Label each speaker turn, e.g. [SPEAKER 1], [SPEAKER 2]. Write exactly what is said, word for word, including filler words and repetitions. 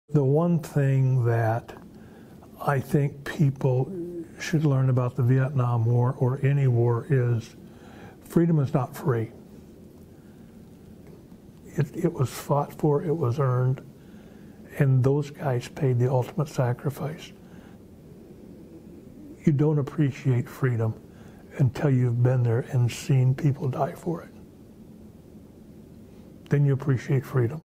[SPEAKER 1] The one thing that I think people should learn about the Vietnam War or any war is freedom is not free. It, it was fought for, it was earned, and those guys paid the ultimate sacrifice. You don't appreciate freedom until you've been there and seen people die for it. Then you appreciate freedom.